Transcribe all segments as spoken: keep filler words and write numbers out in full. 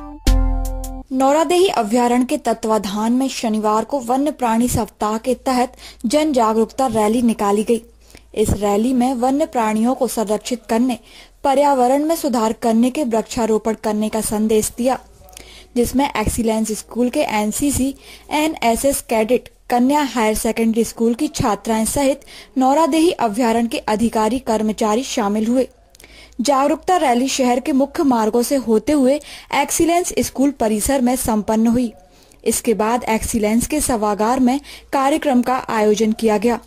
नौरादेही अभ्यारण्य के तत्वाधान में शनिवार को वन्य प्राणी सप्ताह के तहत जन जागरूकता रैली निकाली गई। इस रैली में वन्य प्राणियों को संरक्षित करने, पर्यावरण में सुधार करने के वृक्षारोपण करने का संदेश दिया, जिसमें एक्सीलेंस स्कूल के एनसीसी, एनएसएस कैडेट, कन्या हायर सेकेंडरी स्कूल की छात्राएं सहित नौरादेही अभ्यारण्य के अधिकारी कर्मचारी शामिल हुए। जागरूकता रैली शहर के मुख्य मार्गों से होते हुए एक्सीलेंस स्कूल परिसर में संपन्न हुई। इसके बाद एक्सीलेंस के सभागार में कार्यक्रम का आयोजन किया गया।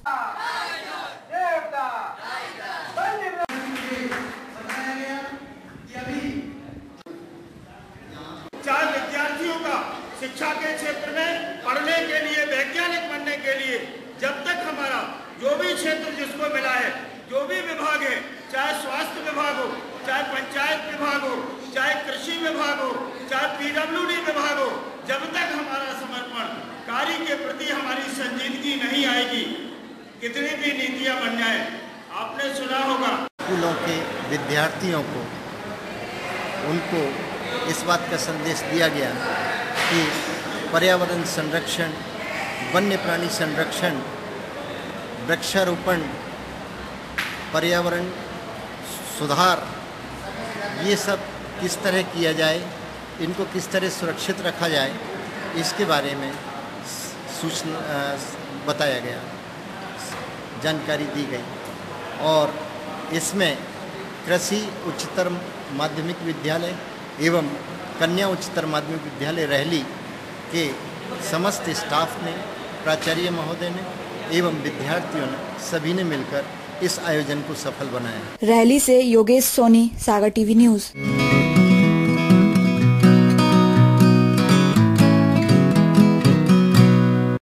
चार विद्यार्थियों का शिक्षा के क्षेत्र में पढ़ने के लिए, वैज्ञानिक बनने के लिए जब तक हमारा जो भी क्षेत्र जिसको मिला है, जो भी विभाग है, चाहे स्वास्थ्य विभाग हो, चाहे पंचायत विभाग हो, चाहे कृषि विभाग हो, चाहे पीडब्ल्यूडी विभाग हो, जब तक हमारा समर्पण कार्य के प्रति हमारी संजीदगी नहीं आएगी, कितनी भी नीतियां बन जाए। आपने सुना होगा स्कूलों के विद्यार्थियों को उनको इस बात का संदेश दिया गया कि पर्यावरण संरक्षण, वन्य प्राणी संरक्षण, वृक्षारोपण, पर्यावरण सुधार, ये सब किस तरह किया जाए, इनको किस तरह सुरक्षित रखा जाए, इसके बारे में सूचना बताया गया, जानकारी दी गई। और इसमें कृषि उच्चतर माध्यमिक विद्यालय एवं कन्या उच्चतर माध्यमिक विद्यालय रहली के समस्त स्टाफ ने, प्राचार्य महोदय ने एवं विद्यार्थियों ने, सभी ने मिलकर इस आयोजन को सफल बनाया। रैली से योगेश सोनी, सागर टीवी न्यूज।